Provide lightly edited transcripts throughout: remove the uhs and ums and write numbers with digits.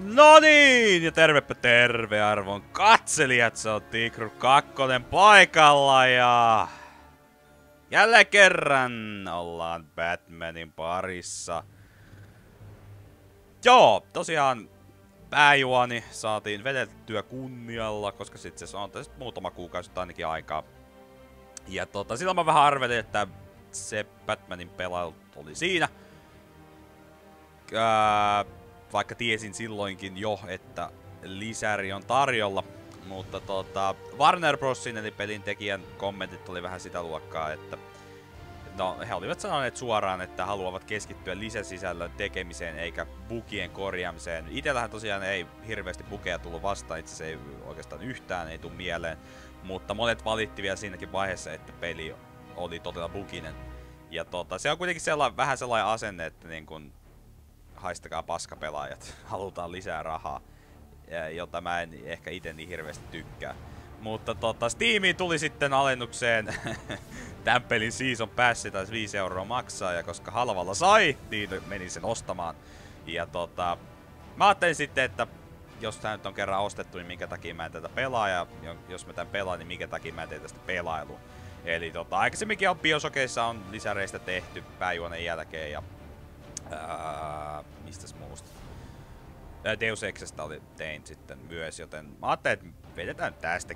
No niin, ja tervepä terve arvon katselijat, se on Tigru 2 paikalla ja jälleen kerran ollaan Batmanin parissa. Joo, tosiaan pääjuoni saatiin vedettyä kunnialla, koska sitten se on tässä muutama kuukausi ainakin aikaa. Ja silloin mä vähän arvelin, että se Batmanin pelailu oli siinä. Vaikka tiesin silloinkin jo, että lisäri on tarjolla. Mutta Warner Brosin eli pelin tekijän kommentit oli vähän sitä luokkaa, että no, he olivat sanoneet suoraan, että haluavat keskittyä lisäsisällön tekemiseen eikä bugien korjaamiseen. Itellähän tosiaan ei hirveästi bugeja tullut vastaan, itse asiassa ei oikeastaan yhtään ei tule mieleen. Mutta monet valitti vielä siinäkin vaiheessa, että peli oli todella buginen. Ja se on kuitenkin vähän sellainen asenne, että niin kun haistakaa paskapelaajat, halutaan lisää rahaa, jota mä en ehkä ite niin hirveästi tykkää. Mutta Steamiin tuli sitten alennukseen tämän pelin Season Passi, taisi 5 € maksaa, ja koska halvalla sai, niin menin sen ostamaan. Ja mä ajattelin sitten, että jos tää nyt on kerran ostettu, niin minkä takia mä en tätä pelaa, ja jos mä tän pelaan, niin minkä takia mä en tee tästä pelailu. Eli aikaisemminkin on Bioshockeissa on lisäreistä tehty pääjuonen jälkeen, ja mistäs muusta? Deus Exestä tein sitten myös, joten mä ajattelin, että vedetään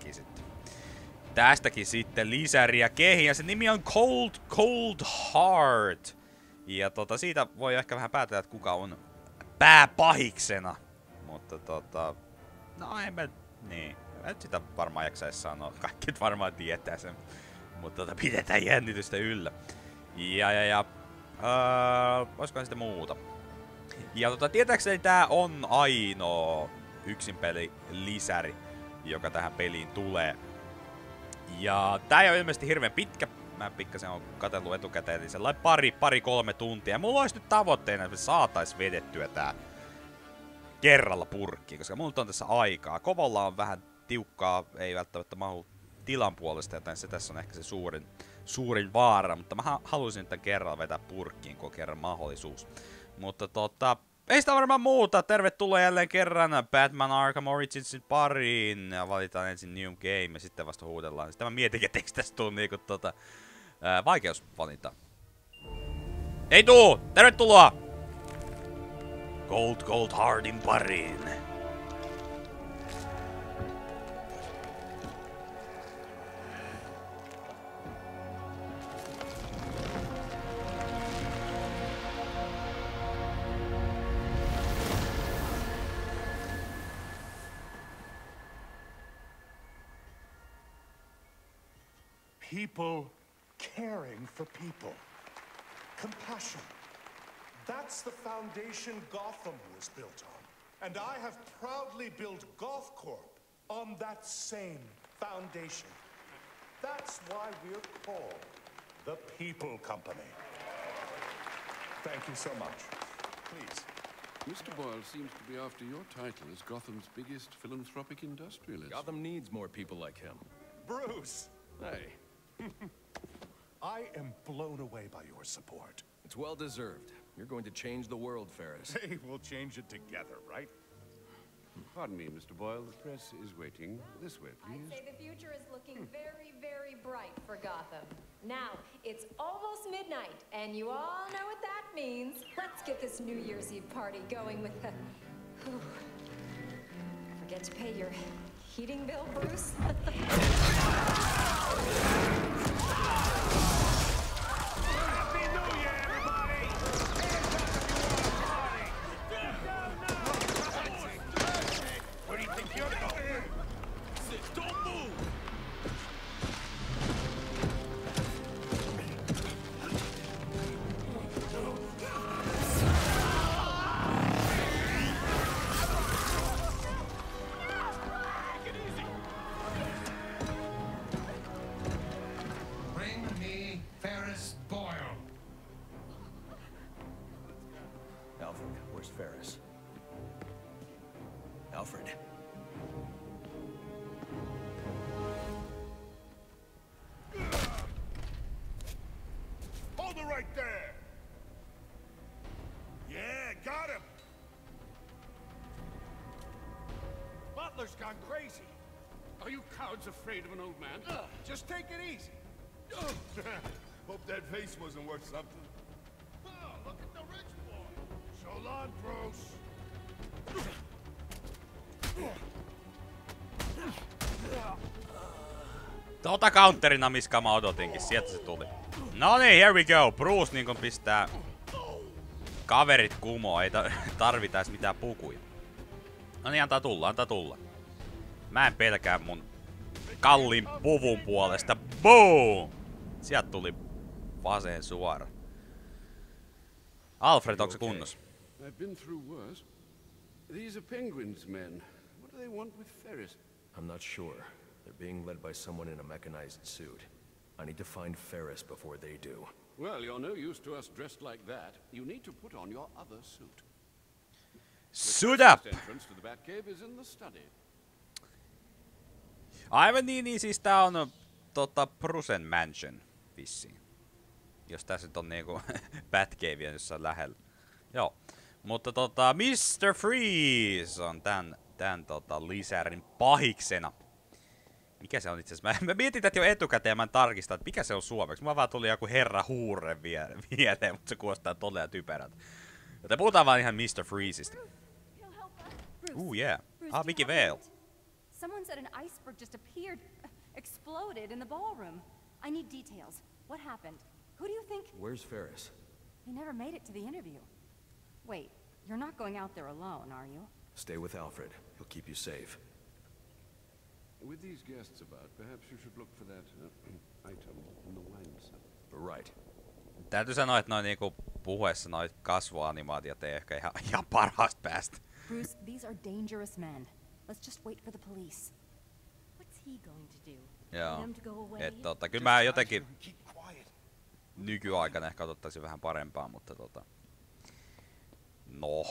tästäkin sitten lisäriä kehiin, ja se nimi on Cold Heart. Ja siitä voi ehkä vähän päätellä, että kuka on pääpahiksena. Mutta no en mä, niin, en sitä varmaan jaksaisi sanoa, kaikki varmaan tietää sen. Mutta pidetään jännitystä yllä. Ja olisikohan sitä muuta. Ja tietääkseni tää on ainoa yksin peli lisäri, joka tähän peliin tulee. Ja tää ei ole ilmeisesti hirveän pitkä. Mä pikkasen oon katsellut etukäteen, eli sellainen pari-kolme tuntia. Mulla olisi nyt tavoitteena, että me saatais vedettyä tää kerralla purkkiin, koska mulla on tässä aikaa. Kovolla on vähän tiukkaa, ei välttämättä mahu tilan puolesta, joten se tässä on ehkä se suurin vaara. Mutta mä haluaisin tämän kerralla vetää purkkiin, kun on kerran mahdollisuus. Mutta ei sitä varmaan muuta. Tervetuloa jälleen kerran Batman Arkham Originsin pariin. Ja valitaan ensin New Game ja sitten vasta huudellaan. Sitten mä mietin, etteikö tästä tuu niinku vaikeusvalinta. Ei tuu! Tervetuloa! Cold Heartin pariin. People caring for people. Compassion. That's the foundation Gotham was built on. And I have proudly built Goth Corp on that same foundation. That's why we're called the People Company. Thank you so much. Please. Mr. Boyle seems to be after your title as Gotham's biggest philanthropic industrialist. Gotham needs more people like him. Bruce! Hey. I am blown away by your support. It's well deserved. You're going to change the world, Ferris. Hey, we'll change it together, right? Pardon me, Mr. Boyle. The press is waiting. This way, please. I'd say the future is looking very, very bright for Gotham. Now, it's almost midnight, and you all know what that means. Let's get this New Year's Eve party going with the... Forget to pay your heating bill, Bruce? Happy New Year, everybody! Where do you think you're going? Don't move! Bring me Ferris Boyle. Alfred, where's Ferris? Alfred. Hold it right there! Yeah, got him! just gone crazy. Are you cowards afraid of an old man? Just take it easy. Hope that vase wasn't worth something. Oh, look at the rich boy. So long, Bruce. Tota counterina miska mä odotinkin, sieltä se tuli. No niin, here we go. Bruce niinkun pistää kaverit kumoon, ei tarvita edes mitään pukuja. No niin, antaa tulla, antaa tulla. Mä en pelkää mun kalliin puvun puolesta. Boom! Sieltä tuli vaseen suora. Alfred, onko se kunnossa? I've been through worse. These are Penguin's men. What do they want with Ferris? I'm not sure. They're being led by someone in a mechanized suit. I need to find Ferris before they do. Well, you're no use to us dressed like that. You need to put on your other suit. Suit up! The entrance to the Batcave is in the study. Aivan niin, siis tää on Brucen Mansion vissiin. Jos tässä nyt on niinku Batcave jossain lähellä. Joo. Mutta Mr. Freeze on tän lisärin pahiksena. Mikä se on itse asiassa? Mä mietin tätä jo etukäteen, mä en tarkista, että mikä se on suomeksi. Mä vaan tuli joku herra huurre vieteen, mutta se kuulostaa todella typerältä. Joten puhutaan vaan ihan Mr. Freezeista. Yeah. Vicky Vale. Someone said an iceberg just appeared, exploded in the ballroom. I need details. What happened? Who do you think? Where's Ferris? He never made it to the interview. Wait, you're not going out there alone, are you? Stay with Alfred. He'll keep you safe. With these guests about, perhaps you should look for that item in the wine cellar. Right. Täytyy sanoa, että noin niinku puhuessa noit kasvuanimaatiot ei ehkä ihan parhaasta päästä. Bruce, these are dangerous men. Let's just wait for the police. What's he going to do? Joo. Get him to go away? Että kyllä mä jotenkin nykyaikana ehkä odottaisin vähän parempaa, mutta no.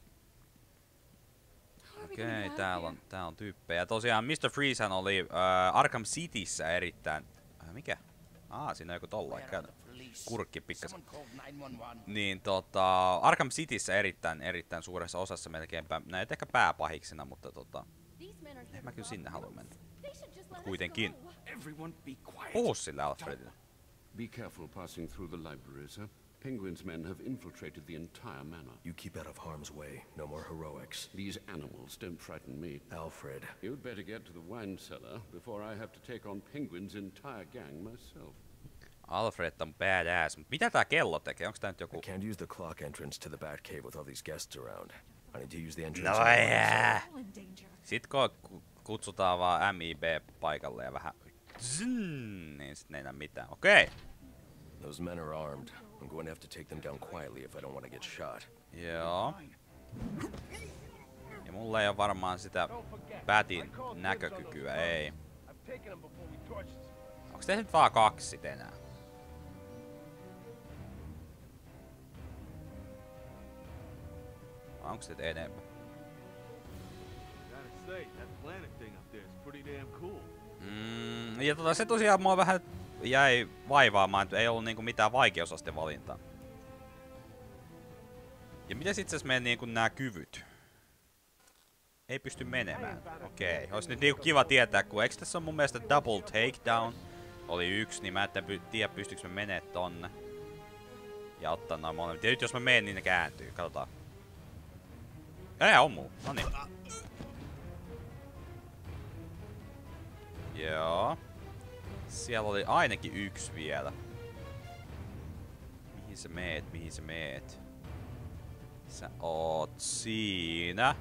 Okei, täällä on tyyppejä. Tosiaan Mr. Freezehän oli Arkham Cityssä erittäin... mikä? Siinä on joku tollain. Kurkki pikkasen. Niin Arkham Cityssä erittäin suuressa osassa melkeinpä näitä ehkä pääpahiksena, mutta en mä kyllä sinne halua mennä. Kuitenkin. Puhu sille Alfredille. Be careful passing through the library, sir. Penguin's men have infiltrated the entire manor. You keep out of harm's way. No more heroics. These animals don't frighten me. Alfred. You'd better get to the wine cellar before I have to take on Penguin's entire gang myself. Alfred on badass, mutta mitä tää kello tekee? Onks tää nyt joku... I can't use the clock entrance to the Batcave with all these guests around. I need to use the entrance... No jää! Sit kun kutsutaan vaan MIB paikalle ja vähän... niin sit ei näe mitään. Okei! Those men are armed. I'm going to have to take them down quietly if I don't want to get shot. Joo. Ja mulla ei oo varmaan sitä Batin näkökykyä, ei. Onks te nyt vaan 2 enää? Onks teitä enemmän? Ja se tosiaan mua vähän jäi vaivaamaan, että ei ollut niinku mitään vaikeusaste valintaa. Ja mitäs itse asiassa meidän niinku nää kyvyt? Ei pysty menemään. Okei. Ois nyt niinku kiva tietää, kun eikö tässä on mun mielestä double takedown? Oli 1, niin mä en tiedä pystyykö mä menee tonne. Ja ottaa noin molemmat. Ja nyt jos mä menen, niin ne kääntyy. Katsotaan. On muu. Noniin. Joo. Siellä oli ainakin 1 vielä. Mihin sä meet? Mihin sä meet? Sä oot siinä.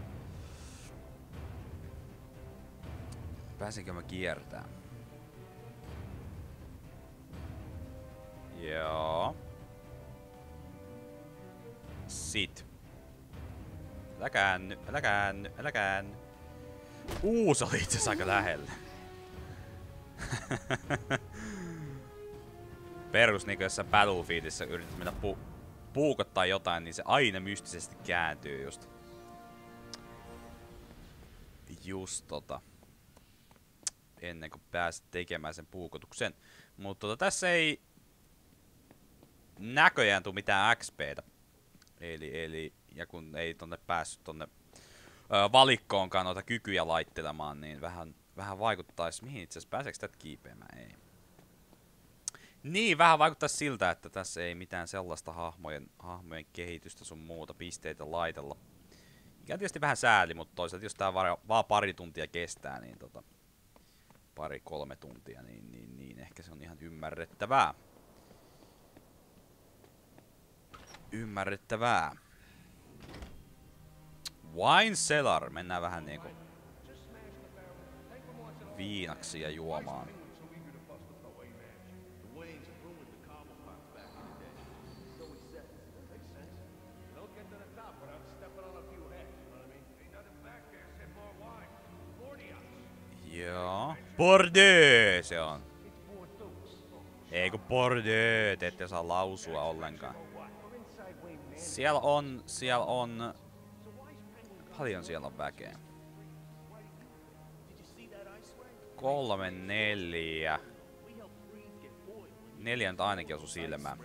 Pääsenkö mä kiertää? Joo. Sit. Älä käänny, älä käänny, älä käänny. Se oli itse asiassa aika lähellä. Perus niinku jossain Battlefieldissä yrität mennä puukottaa jotain, niin se aina mystisesti kääntyy just. Ennen kuin pääset tekemään sen puukotuksen. Mutta tässä ei näköjään tuu mitään XPtä. Eli ja kun ei tonne päässyt tonne valikkoonkaan noita kykyjä laittelemaan, niin vähän vaikuttaisi. Mihin itse asiassa pääseekö tätä kiipeämään? Ei. Niin, vähän vaikuttaisi siltä, että tässä ei mitään sellaista hahmojen kehitystä sun muuta pisteitä laitella. Mikä on tietysti vähän sääli, mutta toisaalta jos tää vaan pari tuntia kestää, niin 2-3 tuntia, niin ehkä se on ihan ymmärrettävää. Ymmärrettävää. Wine cellar. Mennään vähän niinku viinaksia juomaan. Joo. Bordeaux se on. Ei kun Bordeaux, te ette osaa lausua ollenkaan. Siellä on... Paljon siellä on väkeä. 3, 4. 4 nyt ainakin osu silmään.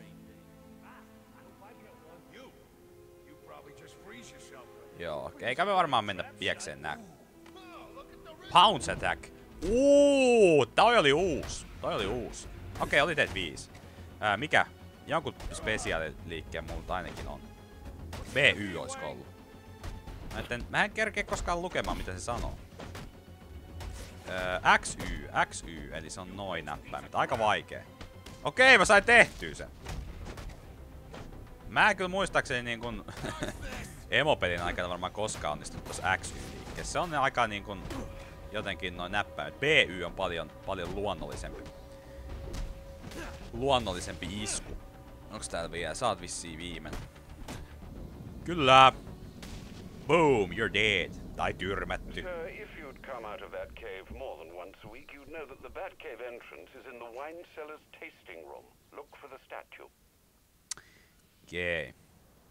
Joo, eikä me varmaan mennä piekseen nää. Pounce attack. Toi oli uusi. Okei, oli teet 5. Mikä? Jonkun spesiaaliliikkeen multa ainakin on. BY oisko ollut. Mä en kerkeä koskaan lukemaan mitä se sanoo. XY, eli se on noin näppäimet. Aika vaikee. Okei, mä sain tehtyä sen. Mä en kyllä muistaakseni niin kun emopelin aikana varmaan koskaan onnistunut tossa XY-liikkeessä. Se on aika niin kun jotenkin noin näppäimet. BY on paljon luonnollisempi isku. Onks täällä vielä? Sä oot vissiin viimeinen. Kyllä! Boom! You're dead. Tai tyrmätty. If you'd come out of that cave more than once a week, you'd know that the Batcave entrance is in the wine cellar's tasting room. Look for the statue. Okei.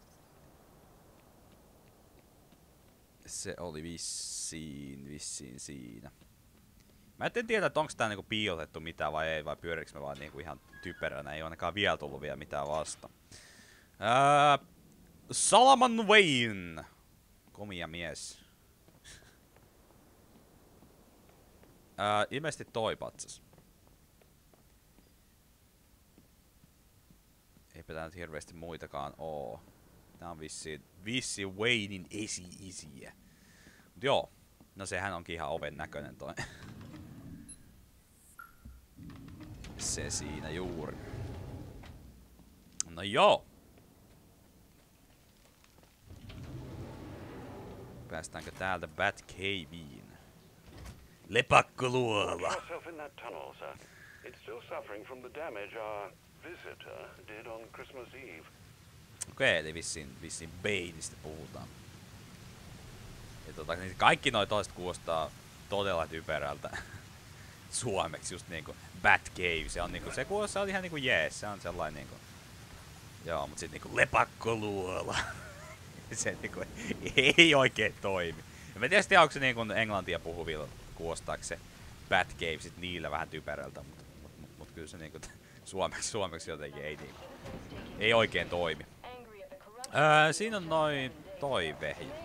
Se oli vissiin siinä. Mä en tiedä, että onko tää niinku piilotettu mitään vai ei, vai pyöriks me vaan niinku ihan typeränä. Ei oo ainakaan vielä tullut vielä mitään vasta. Solomon Wayne. Komia mies. Ilmeisesti toi patsas. Eipä tää nyt hirveesti muitakaan oo. Tää on vissiin Waynein esi-isiä. Mut joo. No sehän onkin ihan oven näköinen toi. Se siinä juuri. No joo. Päästäänkö täältä Batcaveen? Lepakkoluola. Yourself in that tunnel, sir. It's still suffering from the damage our visitor did on Christmas Eve. Okei, eli vissiin Baneista puhutaan. Ja niin kaikki noi toiset kuulostaa todella typerältä suomeksi, just niinku Batcave. Se on niinku, se kuulostaa ihan niinku jees, se on sellainen niinku... Joo, mut sit niinku lepakkoluola. Se niinku ei oikein toimi. Ja mä tiedän, onko se niinku englantia puhuvilla kuulostaako se Batcave sit niillä vähän typerältä, mut kyllä se niinku suomeksi jotenkin ei oikein toimi. Siinä on noin toi vehje.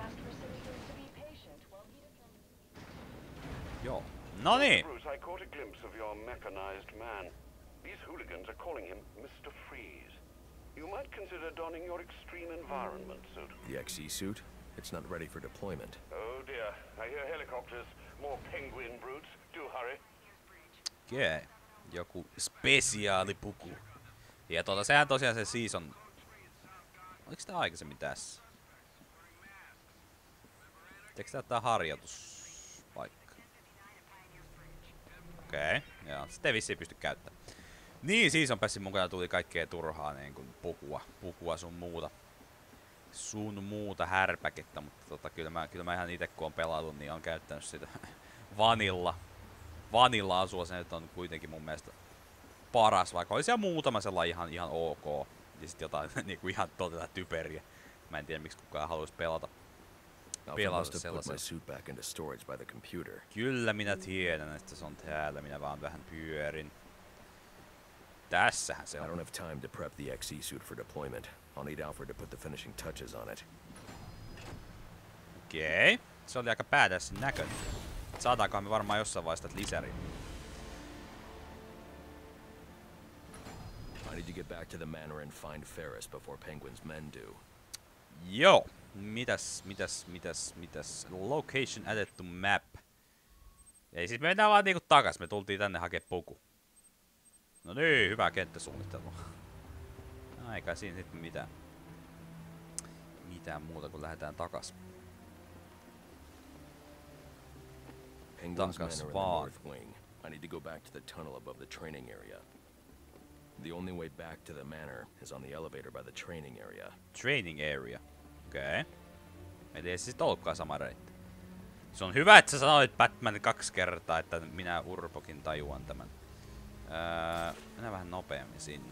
Joo. No niin. Bruce, I caught a glimpse of your mechanized man. These hooligans are calling him Mr. Freeze. You might consider donning your extreme environment suit. The XE suit? It's not ready for deployment. Oh dear, I hear helicopters. More penguin brutes. Do hurry. Okei. Joku spesiaalipuku. Ja sehän tosiaan se season... Oliko tää aikaisemmin tässä? Eikö tää harjoituspaikka? Okei, joo. Sitten ei vissiin pysty käyttämään. Niin, season passin mukana tuli kaikkea turhaa niin kuin pukua sun muuta härpäkettä, mutta kyllä mä ihan ite kun on pelannut, niin on käyttänyt sitä vanilla-asua. Se nyt on kuitenkin mun mielestä paras, vaikka oli siellä muutama sellainen ihan ok. Ja sit jotain niinku ihan todella typeriä. Mä en tiedä miksi kukaan haluaisi pelata sellaisen. Kyllä minä tiedän, että se on täällä. Minä vaan vähän pyörin. Tässähän se on. I don't have time to prep the XE suit for deployment. I'll need Alfred to put the finishing touches on it. Okei. Se oli aika badass näköinen. Saadaankohan me varmaan jossain vaiheessa lisäriä. I need to get back to the manor and find Ferris before Penguin's men do. Joo. Mitäs? Location added to map. Ei siis me mennään vaan niinku takas. Me tultiin tänne hakee puku. No niin, hyvää kenttäsuunnittelua. Eikä siinä sitten mitään muuta kun lähdetään takas. Penguin's men are in the north wing. I need to go back to the tunnel above the training area. The only way back to the manor is on the elevator by the training area. Training area. Okei. Eli ei siis ollutkaan sama reitti. Se on hyvä, että sä sanoit Batman 2 kertaa, että minä Urpokin tajuan tämän. Mennään vähän nopeammin sinne.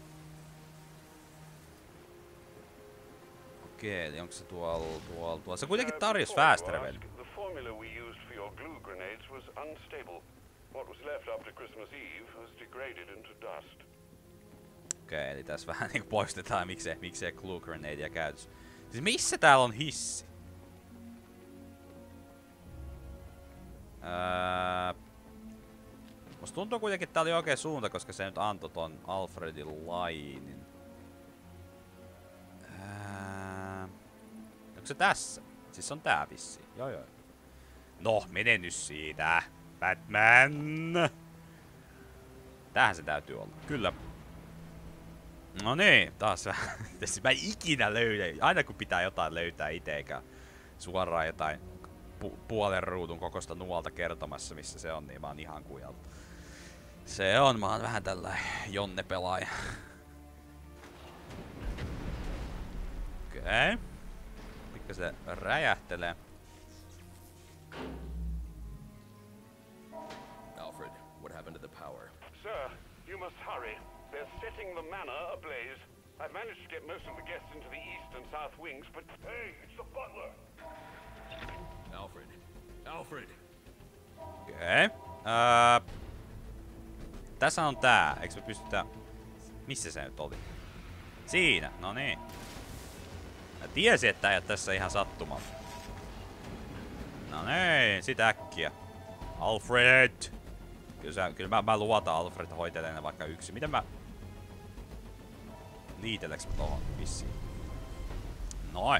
Okei, eli onko se tuolla? Se kuitenkin tarjosi fast travel. The formula we used for your glue grenades was unstable. What was left after Christmas Eve was degraded into dust. Okei, eli tässä vähän niinku poistetaan miksei glue grenadea käytössä. Siis missä täällä on hissi? Musta tuntuu kuitenkin, että tää oli oikea suunta, koska se nyt antoi ton Alfredin lainin. Onko se tässä? Siis on tää vissiin. Joo. No, mene nyt siitä. Batman! Tähän se täytyy olla. Kyllä. No niin, taas vähän. Mä en ikinä löydä. Aina kun pitää jotain löytää ite, eikä suoraan jotain puolen ruudun kokosta nuolta kertomassa, missä se on, niin mä oon ihan kujalta. Se on, mä oon vähän tällainen Jonne-pelaaja. Okei. Pikkasen räjähtelee. Alfred, what happened to the power? Sir, you must hurry. They're setting the manor ablaze. I've managed to get most of the guests into the east and south wings, but hey, it's the butler. Alfred. Alfred! Okei. Tässä on tää. Eiks me pystytä... Missä se nyt oli? Siinä. No niin. Mä tiesin, että ei tässä ihan sattumalla. No niin, sit äkkiä. Alfred! Kyllä mä luotan Alfred hoitelee ne vaikka yksin. Miten mä... Liiteleks mä tohon vissiin? Noin.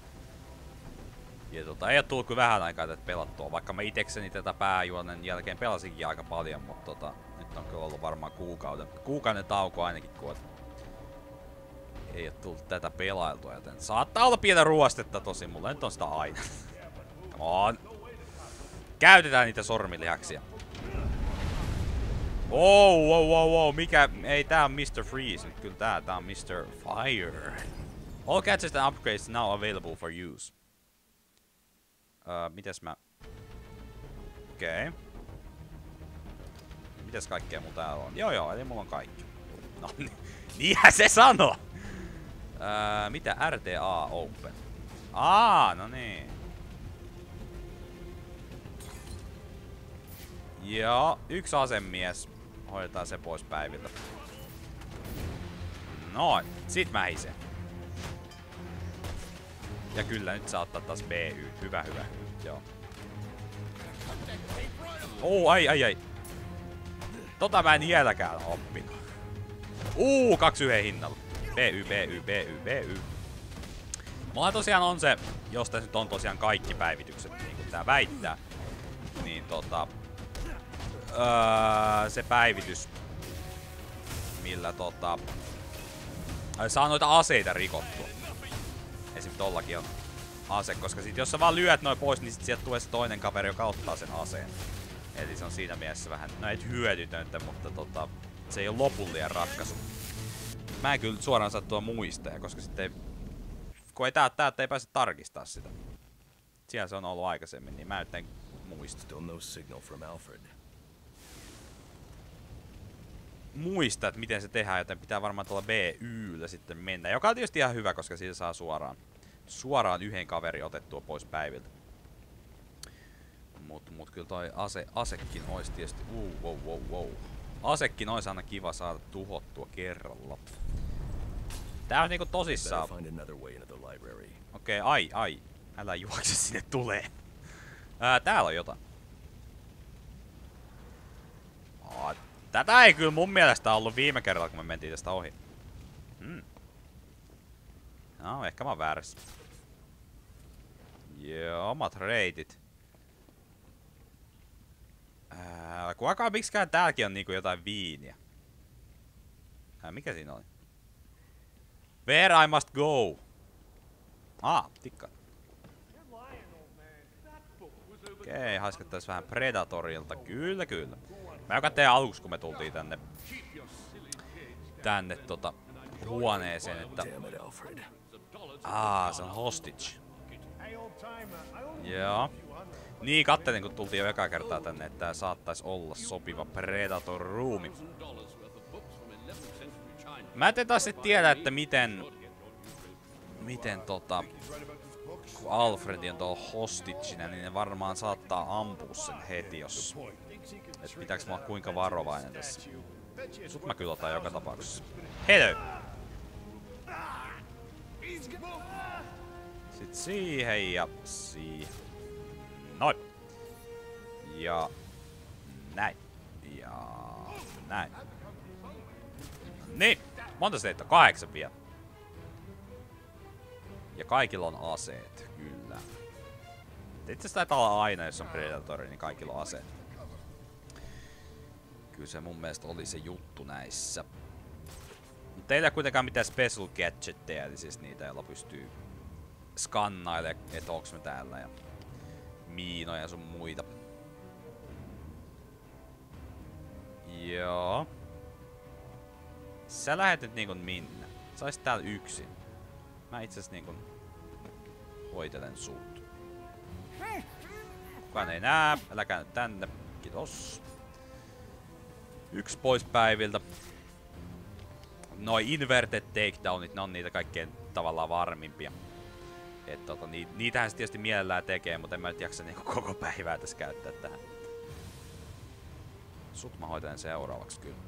Ja ei oo tullut kyllä vähän aikaa tätä pelattua, vaikka mä itekseni tätä pääjuonen jälkeen pelasinkin aika paljon, mutta nyt on kyllä ollut varmaan kuukauden tauko ainakin, kun ei oo tullut tätä pelailtua, joten saattaa olla pientä ruostetta tosin, mulla nyt on sitä aina. Come on. Käytetään niitä sormilihaksia. Wow, mikä? Ei, tää on Mr. Freeze, nyt kyllä tää on Mr. Fire. All gadgets and upgrades now available for use. Mitäs mä... Okei. Mitäs kaikkea mun täällä on? Joo, eli mulla on kaikki. No, niinhän se sanoo! Mitä? RTA Open. No niin. Joo, yksi asemies. Hoidetaan se pois päiviltä. Noin, sit mä hisen. Ja kyllä, nyt saa ottaa taas BY. Hyvä. Joo. Ai. Tota mä en vieläkään oppinut. 2 yhden hinnalla. BY. Mulla tosiaan on se, jos tässä nyt on tosiaan kaikki päivitykset, niin kuin tää väittää. Niin se päivitys, millä saa noita aseita rikottua. Esim. Tollakin on ase, koska sit jos sä vaan lyöt noin pois, niin sit sieltä tulee se toinen kaveri, joka ottaa sen aseen. Eli se on siinä mielessä vähän, no et hyödytöntä, mutta se ei ole lopullinen ratkaisu. Mä en kyllä suoraan sattua muistaa, koska sitten ei, kun ei täältä ei pääse tarkistaa sitä. Siellä se on ollut aikaisemmin, niin mä nyt en muista. Still no signal from Alfred. Muista, että miten se tehdään, joten pitää varmaan tuolla BY:llä sitten mennä. Joka on tietysti ihan hyvä, koska siitä saa suoraan yhden kaverin otettua pois päiviltä. Mut kyllä toi asekin olisi tietysti... Wow. Asekin olisi aina kiva saada tuhottua kerralla. Tää on niinku tosissaan. Okei, ai. Älä juokse sinne tulee. Täällä on jotain. Tätä ei kyllä mun mielestä ollut viime kerralla, kun me mentiin tästä ohi. No, ehkä mä oon väärässä. Joo, omat reitit. Kuinka miksikään täälläkin on niinku jotain viiniä? Mikä siinä oli? Where I must go? Tikka. Okei, haiskettais vähän Predatorilta. Kyllä, kyllä. Mä joka tein aluksi, kun me tultiin tänne huoneeseen, että... se on hostage. Joo. Niin, kattelin, kun tultiin jo ekaa kertaa tänne, että tää saattais olla sopiva Predator-ruumi. Mä en taas sit tiedä, että miten kun Alfred on tuolla hostagena, niin ne varmaan saattaa ampua sen heti, jos... Et pitääks mä olla kuinka varovainen tässä? Sut mä kyllä otan joka tapauksessa. Hello! Sit siihen ja siihen. Noin. Ja näin. Ja näin. Niin. Monta teitä? 8 vielä. Ja kaikilla on aseet, kyllä. Itse asiassa taitaa olla aina, jos on Predatori, niin kaikilla on aseet. Kyllä se mun mielestä oli se juttu näissä. Mutta ei ole kuitenkaan mitään special gadgetteja, eli siis niitä, joilla pystyy skannailemaan, että onks me täällä, ja miinoja ja sun muita. Joo. Sä lähet nyt niinkun minne? Sä oisit täällä yksin. Mä itse niinkun hoitelen sut. Kukaan ei nää. Äläkää nyt tänne. Kiitos. Yksi pois päiviltä. Noi inverted takedownit, ne on niitä kaikkein tavallaan varmimpia. Et niitähän se tietysti mielellään tekee, mutta en mä nyt jaksa niinku koko päivää tässä käyttää tähän. Sut mä hoitelen seuraavaksi kyllä.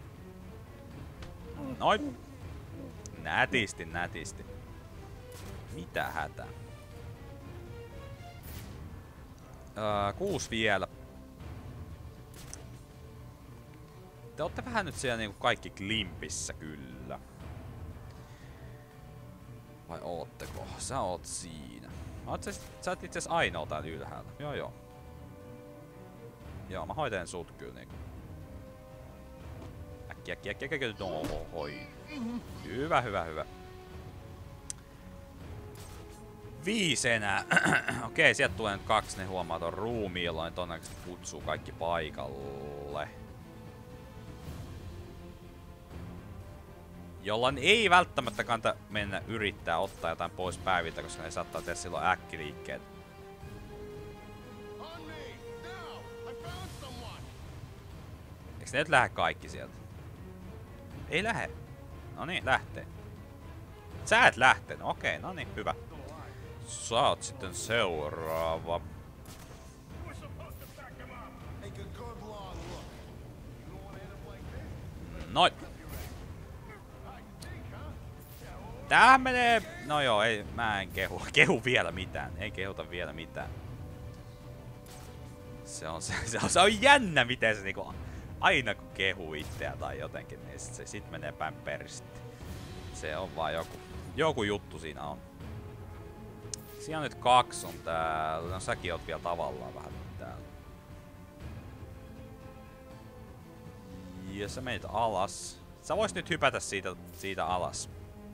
Noin. Nätisti, nätisti. Mitä hätää? 6 vielä. Te ootte vähän nyt siellä niinku kaikki klimpissä kyllä. Vai ootteko? Sä oot siinä. Sä oot itse asiassa ainoa täällä ylhäällä. Joo. Joo, mä hoitelen sut kyllä niinku. Äkkiä. Oi. Hyvä. 5 enää. Okei, sieltä tulee nyt 2, ne huomaa ton ruumiin, jolloin todennäköisesti kutsuu kaikki paikalle. Jolloin ei välttämättä kannata mennä yrittää ottaa jotain pois päiviltä, koska ne saattaa tehdä silloin äkkiliikkeet. Eiks ne nyt lähde kaikki sieltä? Ei lähde. No niin, lähtee. Sä et lähtenyt. Okei, no niin, hyvä. Sä oot sitten seuraava. Noin. Tämähän menee... No joo, ei, mä en kehu vielä mitään. Ei kehuta vielä mitään. Se on jännä, miten se niinku... Aina kun kehuu itseä tai jotenkin, niin se sit menee päin peristä. Se on vaan joku juttu siinä on. Siinä on nyt 2 on täällä. No säkin oot vielä tavallaan vähän täällä. Ja sä menit alas. Sä vois nyt hypätä siitä alas.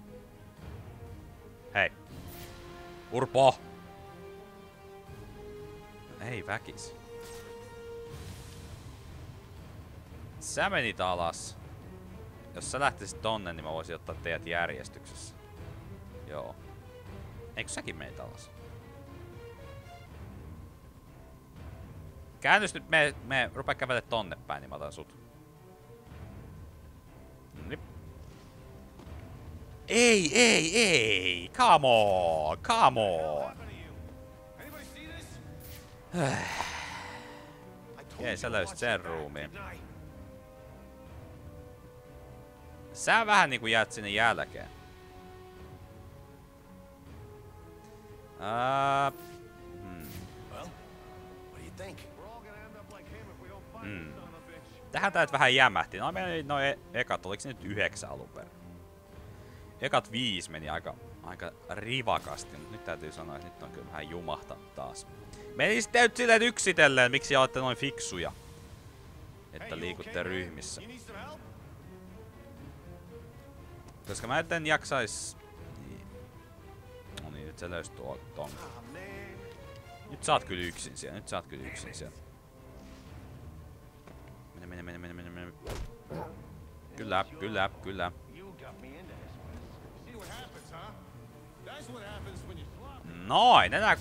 Hei. Urpo! Ei väkis. Sä menit alas. Jos sä lähtisit tonne, niin mä voisin ottaa teidät järjestyksessä. Joo. Eikö säkin menit alas? Käännys nyt, me rupea kävele tonne päin, niin mä otan sut. Nip. Ei! Come on! Okei, sä löysit sen ruumiin. Sä vähän niinku jäät sinne jälkeen. Tähän tää nyt vähän jämähti. No meni ekat, oliks ne nyt 9 alun perin? Ekat 5 meni aika rivakasti, mutta nyt täytyy sanoa, että nyt on kyllä vähän jumahtanut taas. Meni sitten nyt silleen yksitellen, miksi olette noin fiksuja? Että liikutte ryhmissä. Koska mä en jaksais... Niin. No niin, nyt se löysi ton. Nyt sä oot kyllä yksin siellä, Mene. Kyllä. Noin, enää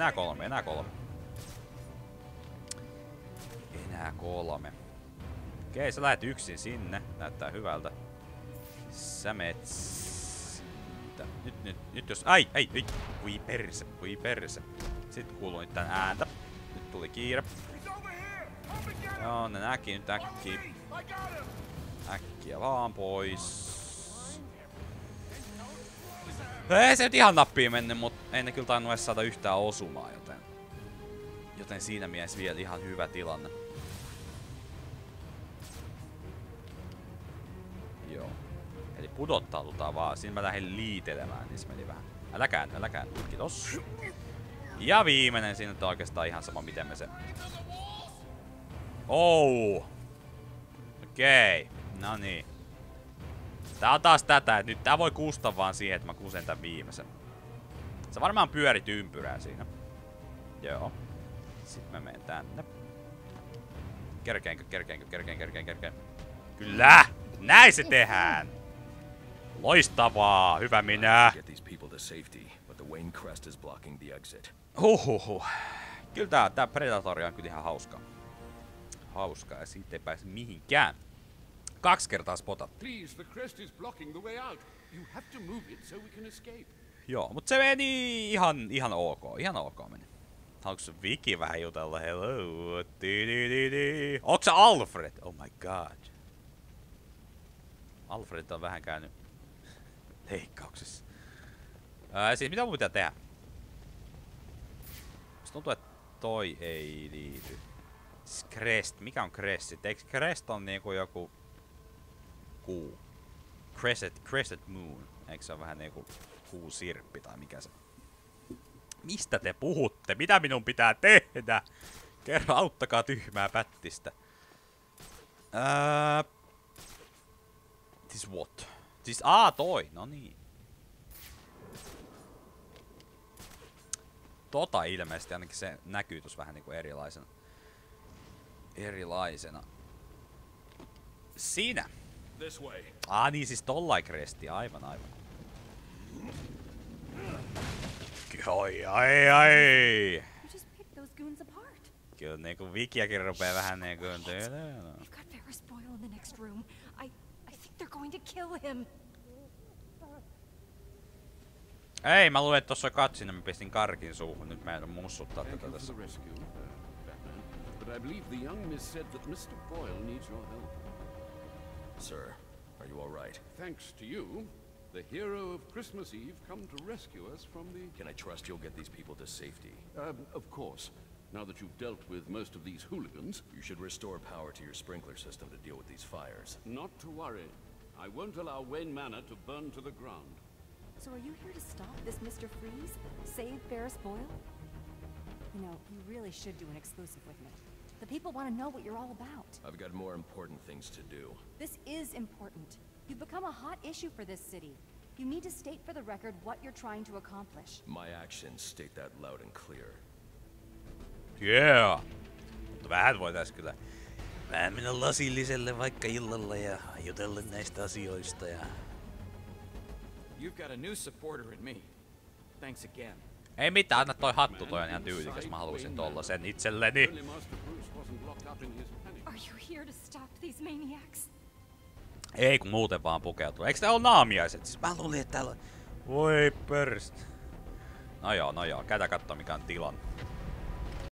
kolme. Okei, sä lähet yksin sinne. Näyttää hyvältä. Sä meet siitä. Nyt jos... Ai! Voi perse. Sitten kuuluu nyt tän ääntä. Nyt tuli kiire. Joo, ne näki nyt äkkiä vaan pois. Ei se nyt ihan nappiin mennyt, mutta ei ne kyllä tainnut edes saada yhtään osumaa, joten siinä mielessä vielä ihan hyvä tilanne. Joo. Eli pudottaudutaan vaan. Siinä mä lähdin liitelemään, niin se meni vähän. Älä käänny. Kiitos. Ja viimeinen siinä on oikeastaan ihan sama, miten me se... Okei. No niin. Tää on taas tätä, että nyt tää voi kuusta vaan siihen, että mä kusen tän viimeisen. Sä varmaan pyörit ympyrää siinä. Joo. Sitten mä menen tänne. Kerkeenkö? Kyllä! Näin se tehdään! Loistavaa! Hyvä minä! Huhhuh. Kyllä tää Predatoria on kyllä ihan hauskaa ja siitä ei pääse mihinkään. 2 kertaa spotattiin. Joo, mutta se meni ihan ok meni. Haluatko Viki vähän jutella? Hello. Onko se Alfred? Oh my god. Alfred on vähän käynyt leikkauksessa. Siis mitä mun pitää tehdä? Musta tuntuu, että toi ei liity. Crest. Mikä on Crest? Eikö Crest on niinku joku kuu? Crescent Moon. Eikö se ole vähän niinku kuusirppi tai mikä se? Mistä te puhutte? Mitä minun pitää tehdä? Kerro, auttakaa tyhmää pättistä. This what? Siis toi. No niin. Ilmeisesti ainakin se näkyy tuossa vähän niinku erilaisena. Siinä. Niin siis tollain Cresti. Aivan. Ai. Kyllä niinku Vikiäkin rupee vähän niinku... Ei, mä luulen, että tossa katsin ja mä pistin karkin suuhun. Nyt mä en mussuttaa tätä tässä. Sir, are you all right? Thanks to you, the hero of Christmas Eve come to rescue us from the... Can I trust you'll get these people to safety? Of course. Now that you've dealt with most of these hooligans... You should restore power to your sprinkler system to deal with these fires. Not to worry. I won't allow Wayne Manor to burn to the ground. So are you here to stop this Mr. Freeze? Save Ferris Boyle? You know, you really should do an exclusive with me. The people want to know what you're all about. I've got more important things to do. This is important. You've become a hot issue for this city. You need to state for the record what you're trying to accomplish. My actions state that loud and clear. Yeah! Mutta vähän voitais kyllä mennä lasilliselle vaikka illalla ja jutella näistä asioista ja... You've got a new supporter in me. Thanks again. Ei mitään, anna toi hattu, toi on ihan tyylikäs. Mä halusin tollasen itselleni. Are you here to stop these maniacs? Ei kun muuten vaan pukeutuu. Eiks tää oo naamiaiset? Siis mä luulin, että täällä... Voi perst. No joo, käydään kattoo mikä on tilanne.